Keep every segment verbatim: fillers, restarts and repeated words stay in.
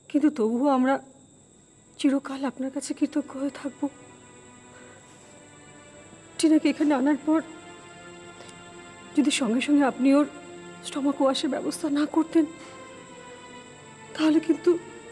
কিন্তু তবুও আমরা চিরকাল আপনার কাছে কৃতজ্ঞ হয়ে থাকব। টিনাকে এখানে আনার পর যদি সঙ্গে সঙ্গে আপনি ওর স্টমাক ওয়াশের ব্যবস্থা না করতেন, তাহলে কিন্তু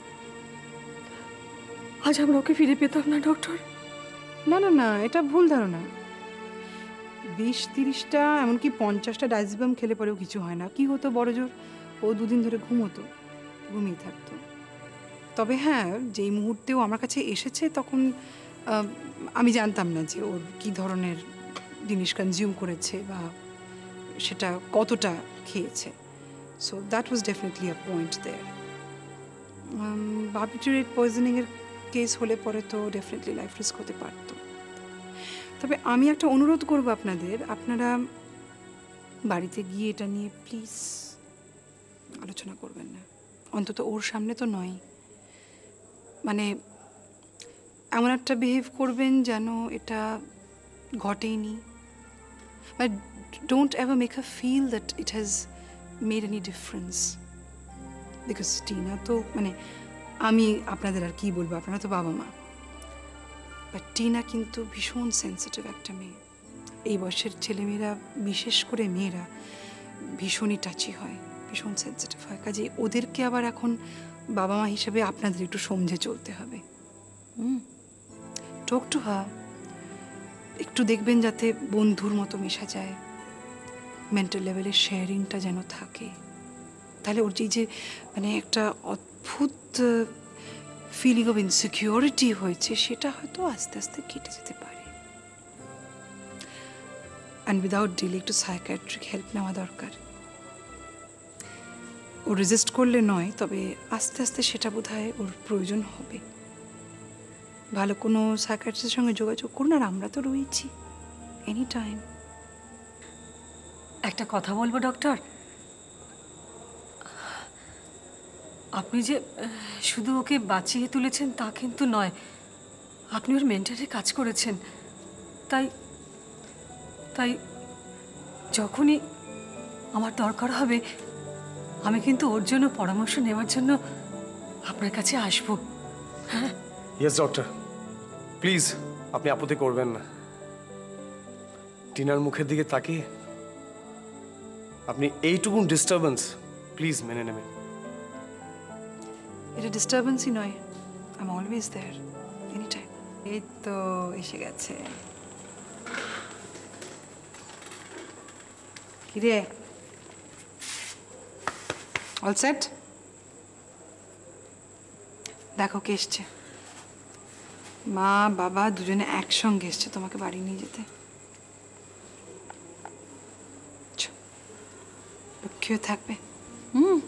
আজ আমরা ওকে ফিরে পেতাম না ডক্টর। না না না, এটা ভুল ধারণা। বিশ তিরিশটা এমনকি পঞ্চাশটা ডাইজিবাম খেলে পরেও কিছু হয় না। কি হতো বড় জোর, ও দুদিন ধরে ঘুমোতো, ঘুমিয়ে থাকতো। তবে হ্যাঁ, যেই মুহূর্তেও আমার কাছে এসেছে তখন আমি জানতাম না যে ওর কি ধরনের জিনিস কনজিউম করেছে বা সেটা কতটা খেয়েছে। So that was definitely a point there. Barbiturate পয়জনিংয়ের কেস হলে পরে তো ডেফিনেটলি লাইফ রিস্ক হতে পারতো। তবে আমি একটা অনুরোধ করব আপনাদের, আপনারা বাড়িতে গিয়ে এটা নিয়ে প্লিজ আলোচনা করবেন না, অন্তত ওর সামনে তো নয়। মানে এমন একটা বিহেভ করবেন যেন এটা ঘটেইনি। But don't ever make her feel that it has made any difference. Because Tina তো, মানে আমি আপনাদের আর কি বলবো, আপনারা তো বাবা মা, বাট টিনা কিন্তু ভীষণ সেন্সিটিভ একটা মেয়ে। এই বয়সের ছেলেমেয়েরা, বিশেষ করে মেয়েরা, ভীষণই টাচি হয়, ভীষণ সেন্সিটিভ হয়। কাজে ওদেরকে আবার এখন বাবা মা হিসেবে আপনাদের একটু সমঝে চলতে হবে। হুম, টক টু হার, একটু দেখবেন যাতে বন্ধুর মতো মেশা যায়, মেন্টাল লেভেলের শেয়ারিংটা যেন থাকে। তাহলে ওর যে মানে একটা অদ্ভুত ফিলিং অফ ইনসিকিউরিটি হয়েছে, সেটা হয়তো আস্তে আস্তে কেটে যেতে পারে। অ্যান্ড উইদাউট ডিলে একটু সাইকিয়াট্রিক হেল্প নেওয়া দরকার। ও রেজিস্ট করলে নয়, তবে আস্তে আস্তে সেটা বোধহয় ওর প্রয়োজন হবে। ভালো কোনো সাইকিয়াট্রিস্টের সঙ্গে যোগাযোগ করুন, আর আমরা তো রয়েছি এনি টাইম। একটা কথা বলবো ডক্টর, আপনি যে শুধু ওকে বাঁচিয়ে তুলেছেন তা কিন্তু নয়, আপনি ওর মেন্টারে কাজ করেছেন। তাই তাই যখনই আমার দরকার হবে আমি কিন্তু ওর জন্য পরামর্শ নেওয়ার জন্য আপনার কাছে আসবো। হ্যাঁ, ইয়েস ডক্টর, প্লিজ আপনি আপত্তি করবেন না। টিনার মুখের দিকে তাকিয়ে আপনি এইটুকুন ডিস্টারবেন্স প্লিজ মেনে নেবেন। এটা ডিস্টারবেন্সই নয়, I am always there, any time. এই তো এসে গেছে। কিরে, অল সেট? দেখো কে এসছে। মা বাবা দুজনে একসঙ্গে এসছে তোমাকে বাড়ি নিয়ে যেতে। লক্ষ্মীও থাকবে। হুম,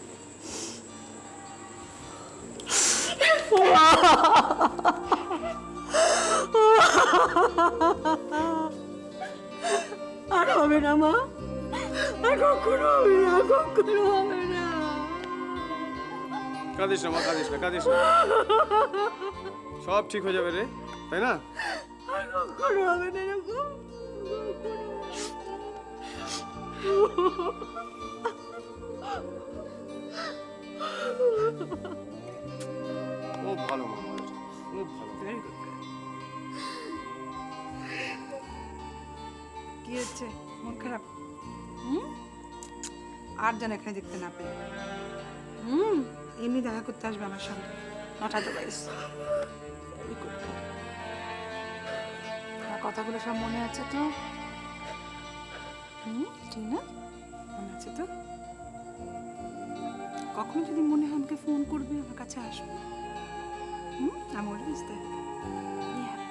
আর হবে না মা, আর কখনো হবে না, কখনো হবে না। কাঁদিস না মা, কাঁদিস না, কাঁদিস না, সব ঠিক হয়ে যাবে রে, তাই না? আর কখনো হবে না এরকম। খুব ভালো মা, খুব ভালো। Very good. কি হচ্ছে, মন খারাপ? হুম, আর যেন এখানে দেখতে না পেয়ে। হুম, এমনি দেখা করতে আসবে আমার সঙ্গে, নট আদারওয়াইজ। Very good. আমার কথাগুলো সব মনে আছে তো? হুম, টিনা মনে আছে তো? কখন যদি মনে হয় আমাকে ফোন করবে, আমার কাছে আসবে। হুম, আমি অলওয়েজ দেয়ার। Be happy.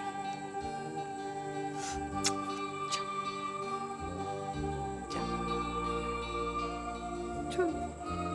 চল চল।